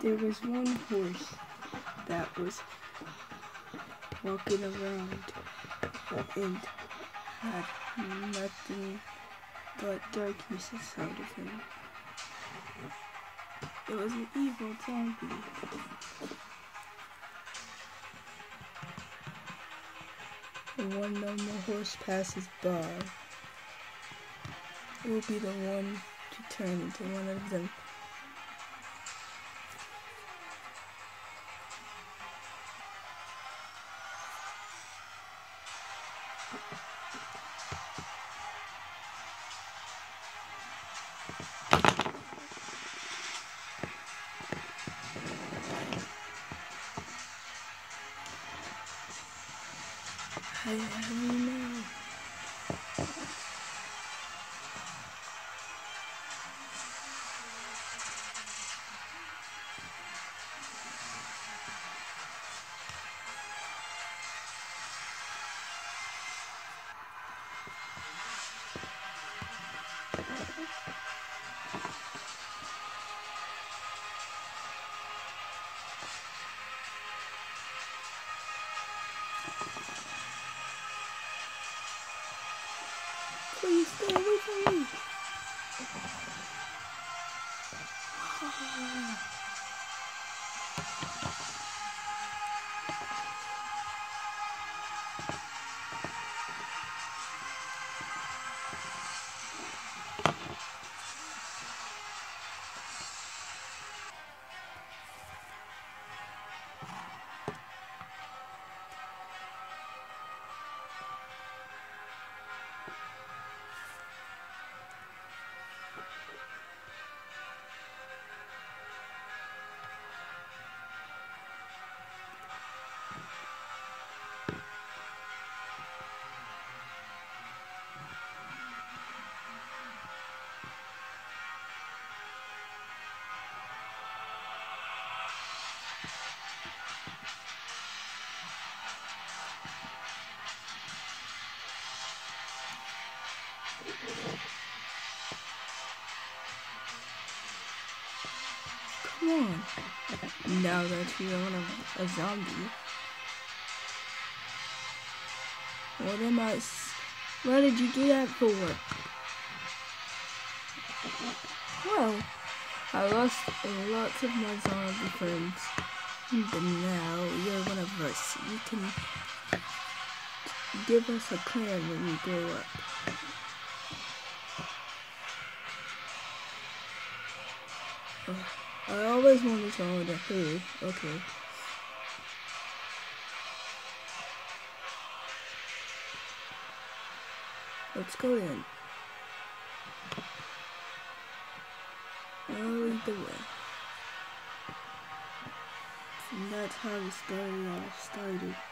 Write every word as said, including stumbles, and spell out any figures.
There was one horse that was walking around and had nothing but darkness inside of him. It was an evil zombie. And when normal horse passes by, it will be the one to turn into one of them. I don't know. Please stay away from me. Come on. Now that you're on a, a zombie. What am I? What did you do that for? Well, I lost lots of my zombie friends, but now you're one of us. You can give us a clan when you grow up. Oh, I always wanted to own a hood. Okay. Let's go in. I'll lead the way. And that's how the story all started.